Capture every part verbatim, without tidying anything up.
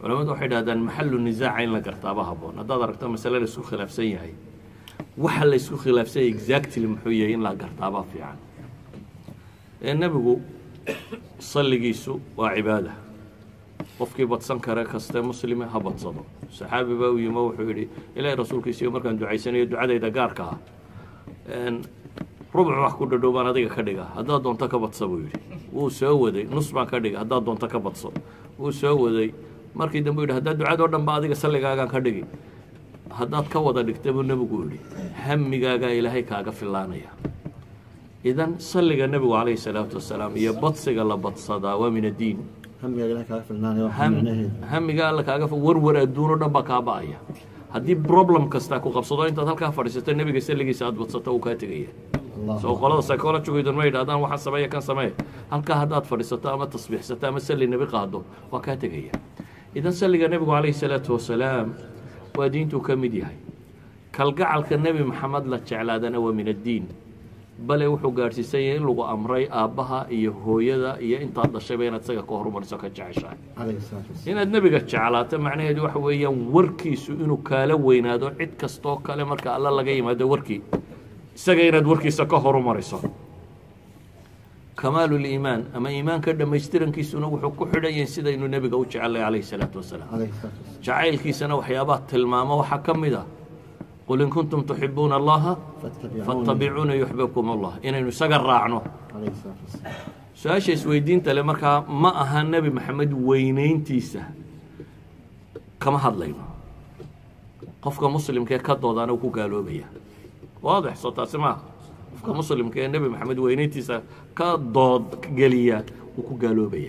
culamadu waxay dhahdaan maxallu nisaaca in la gartaaba habboon haddaad aragto masale la isku khilaafsan yahay waxa la isku khilaafsan yahay exactly muxuu yahay in la gartaaba fiican ee nebigu salligiisu waa cibaada qofkii badsan kare kaste muslime ha badsado saxaabi baa u yimo wuxuu yidhi ilaahay rasuulkiisiiyo markaan ducaysanayo ducadayda gaarka ah rubuc wax ku dhadhow baan adiga ka dhiga haddaad doonto ka badsa buu yidhi wuu soo waday nus baan ka dhiga haddaad doonto ka badso wuu soo waday markii dambe yidhi haddaad ducadoo dhan ba adiga salligaagaan ka dhigi haddaad ka wada dhigta buu nebigu yidhi hamigaagaa ilaahay kaaga fillaanaya idan salliga nebigu calayhi salaatu wasalaam iyo badsiga la badsadaa waa min addiin hamiga alla kaaga warwar adduunoo dhan baa kaa ba'aya haddii problem kasta ku qabsado intaad halkaa fadhiisato nebiga salligiisa aad badsato uu kaa tegaya soo qolada psychologigoydun ma yidhahdaan waxaan sameeya kan sameeya halkaa haddaad fadhiisato ama tasbiixsato ama salli nebi qaado waa kaa tegaya idan salliga nebigu calayhi salaatu wasalaam waa diintuu ka mid yahay kalgacalka nebi maxamed la jeclaadana waa min addiin bale wuxuu gaadhsiisan yahay in lagu amray aabbaha iyo hooyada iyo intaad dhashayba inaad isaga ka horumariso ka jeceshahay inaad nebiga jeclaato macnaheedu waxa weeyaan warkiisu inuu kaala weynaado cid kastoo kale marka alla laga yimaado warkii isaga inaad warkiisa ka horumariso kamaalu liimaan ama iimaanka dhammaystirankiisuna wuxuu ku xidhan yahay sidaynu nebiga u jecelnay calayhi salaatu wasalaam jacaylkiisana waxyaabaha tilmaamo waxaa ka mid ah qul in kuntum tuxibuuna allaha fattabicuuna yuxbibkum allah inaynu isaga raacno su-aasha isweydiinta le markaa ma aha nebi maxamed weynayntiisa kama hadlayno qofka muslimkaee ka doodaana uu ku gaaloobaya waadix soo taasi maaha qofka muslimka ee nebi maxamed weynayntiisa ka dood geliya uu ku gaaloobaya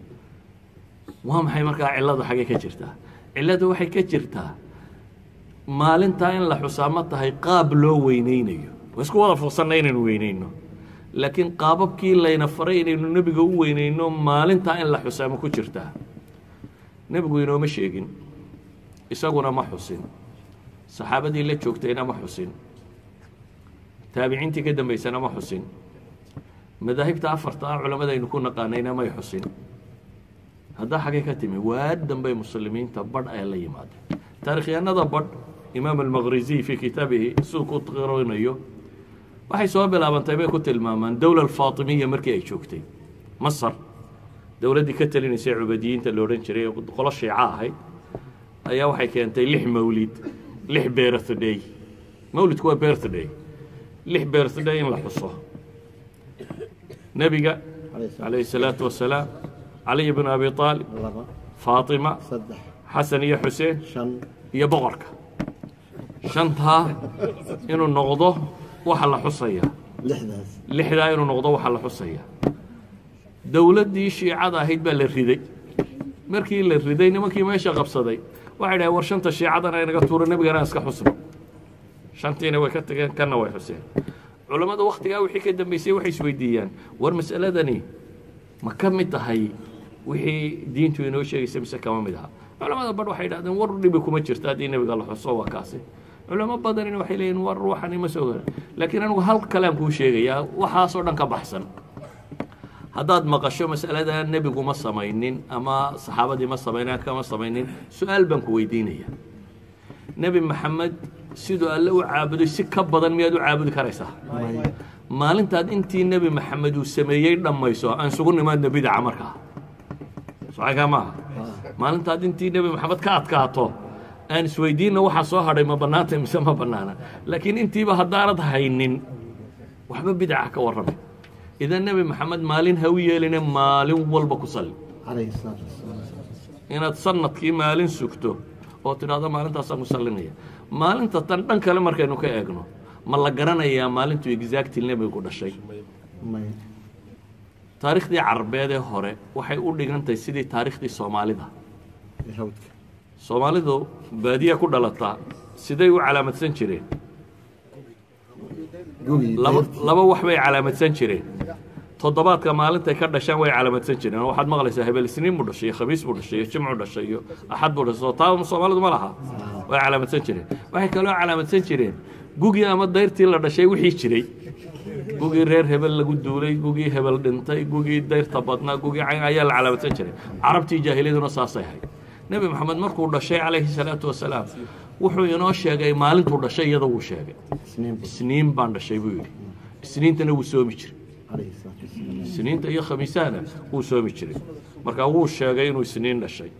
waa maxay markaa cilladu xaggee ka jirtaa cilladu waxay ka jirtaa maalintaa in la xusaa ma tahay qaab loo weynaynayo waa isku wada fursanna inaynu weynayno laakiin qaababkii layna faray inaynu nebiga u weynayno maalintaa in la xusaa ma ku jirtaa nebigu inooma sheegin isaguna ma xusin saxaabadii la joogtayna ma xusin taabiciintii ka dambaysana ma xusin madaahibta afarta ah culammadaynu ku naqaanayna may xusin haddaa xaggay ka timi waa dambay muslimiinta badh ay la yimaadeen taarikhyahanada badh imaam almaqriziy fii kitaabihi siduu ku qirinayo waxay soo bilaabantay bay ku tilmaamaan dowla alfaatimiya markii ay joogtay masar dowladdii ka talinaysay cubadiyiinta la odhan jiray qolo shiica ahayd ayaa waxay keentay lix mawlid lix birthday mawlidku waa birthday lix birthday in la xuso nebiga calayhi salaatu wasalaam caliy bn abi aalib faatima xasan iyo xuseen iyo boqorka shantaa inuu noqdo waxa la xusaya lixdaa inuu noqdo waxa la xusaya dowladdii shiicada ahayd baa la riday markii la riday nimankii meesha qabsaday waxay dhahay war shanta shiicadana inaga tuuro nebigana iska xusno shantiina way ka tageen kanna way xuseen culammada wakhtigaa wixii ka dambaysay waxay isweydiiyaan war mas'aladani ma ka mid tahay wixii diintu inoo sheegaysa mise kama mid aha culamada badh waxay dhahdeen war dhibi kuma jirto haddii nebiga la xuso waa kaasi culamo badanina waxay leeyihin war ruuxani ma soo gara laakiin anigu hal kalaan kuu sheegayaa waxaasoo dhan ka baxsan haddaad maqasho mas'alada nebigu ma samaynin ama saxaabadii ma samaynin kama samaynin su-aal baan ku weydiinaya nebi maxamed siduu alle u caabuday si ka badan miyaad u caabudi karaysaa maalintaad intii nebi maxamed uu sameeyey dhammayso aan isugu nimaadna bidaca markaa socakaa maaha maalintaad intii nebi maxamed ka adkaato aan isweydiinna waxaa soo hadhay ma bannaantay mise ma bannaana laakiin intiiba haddaanad haynin waxba bidaca ka warramay idan nebi maxamed maalin ha u yeeline maalin walba ku salli inaad sanadkii maalin sugto oo tidhaahdo maalintaasaan ku sallinaya maalinta tan dhan kale markaynu ka eegno ma la garanayaa maalintuu exactil nebiga ku dhashay taariikhdii carbeed ee hore waxay u dhigantahay sidii taariikhdii soomaalida soomaalidu baadiya ku dhalataa siday u calaamadsan jireen laba wax bay calaamadsan jireen toddobaadka maalintay ka dhashaan way calaamadsan jireen waxaad maqlaysaa hebel isniin buu dhashay iyo khamiis buu dhashay iyo jimcu dhashay iyo axad buu dhashay taa soomaalidu ma laha way calaamadsan jireen waxay kaloo calaamadsan jireen gugii ama dayrtii la dhashay wixii jiray gugii reer hebel lagu duulay gugii hebel dhintay gugii dayrta badnaa gugii cayn ayaa la calaamadsan jiray carabtii jaahiliyaduna saasay ahayd nebi maxamed markuu dhashay calayhi salaatu wasalaam wuxuu inoo sheegay maalintuu dhashay iyada wuu sheegay isniin baan dhashay buu yidhi isniintana wuu soomi jiray isniinta iyo khamiisahana wuu soomi jiray markaa wuu sheegay inuu isniin dhashay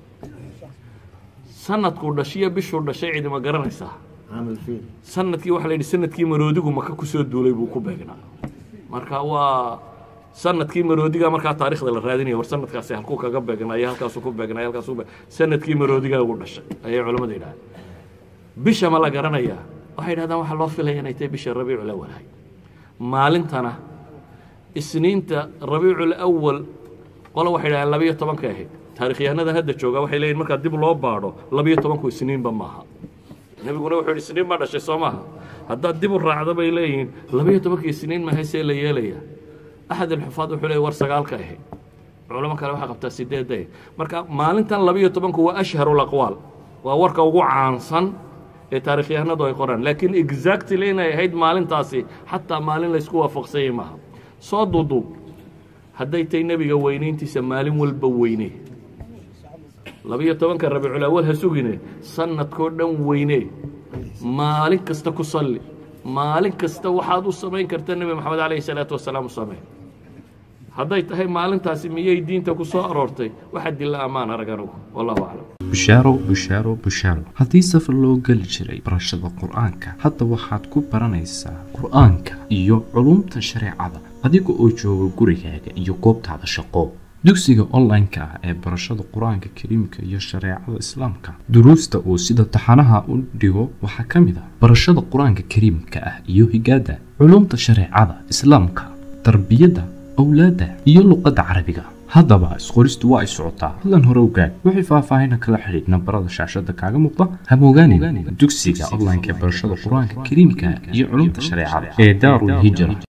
sanadkuu dhashiyo bishuu dhashay cidima garanaysaa sanadkii waxaa la yidhi sanadkii maroodigu maka ku soo duulay buu ku beegnaa marka waa sanadkii maroodiga markaa taariikhda la raadinaya war sanadkaasi halkuu kaga beegnaayo halkaasuu ku beegnaayo halkaasuu sanadkii maroodigaa ugu dhashay ayay culammadu yidhahdeen bisha ma la garanayaa waxay yidhahdaan waxaa loo filaya inay tahay bisha rabiicul awal ahay maalintana isniinta rabiicul awal qolo waxay yidhahdeen labiyo tobanka ahayd taarikhyahanada hadda jooga waxay leeyihin markaa dib loo baadho labiyo tobanku isniinba maaha nebiguna wuxuu yidhi isniin baa dhashay soo maaha haddaad dib u raacda bay leeyihiin labiyo tobankii isniin maahay see la yeelaya axad alxufaad wuxuu leeyahy war sagaalka ahayd culamo kale waxaa qabtaa sideedda marka maalintan labiyo tobanku waa ashharul aqwaal waa warka ugu caansan ee taarikhyahanadu ay qoraan laakiin exactly inay ahayd maalintaasi xataa maalin laysku waafaqsanyay maaha soo duuduub hadday tay nebiga weynayntiisa maalin walba weyne labiyo tobanka rabiicul awal ha sugine sanadkoo dhan weyne maalin kasta ku salli maalin kasta waxaad u samayn karta nebi maxamed calayhi salaatu wasalaam u samee hadday tahay maalintaasi miyay diinta ku soo aroortay waxa dilla ammaan arag anugu wallahu aclam bushaaro bushaaro bushaaro haddii safar loo geli jiray barashada qur-aanka hadda waxaad ku baranaysaa qur-aanka iyo culumta shareecada adiga oo jooga gurigaaga iyo goobtaada shaqo dugsiga online-ka ah ee barashada qur-aanka kariimka iyo shareecada islaamka duruusta uu sida taxanaha u dhigo waxaa ka mid ah barashada qur-aanka kariimka ah iyo higaada culumta shareecada islaamka tarbiyadda awlaadda iyo luqadda carabiga haddaba isqoristu waa ay socotaa fadlan hore ogaad wixii faahfaahina kala xidhiidh nambarada shaashada kaaga muuqda hamogaanin dugsiga online-ka ee barashada qur-aanka kariimka iyo culumta shareecada ee daarul hijra